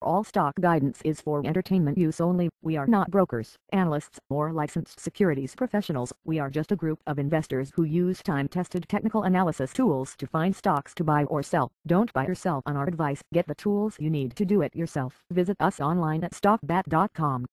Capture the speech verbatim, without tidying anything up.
All stock guidance is for entertainment use only. We are not brokers, analysts, or licensed securities professionals. We are just a group of investors who use time-tested technical analysis tools to find stocks to buy or sell. Don't buy or sell on our advice. Get the tools you need to do it yourself. Visit us online at stock bat dot com.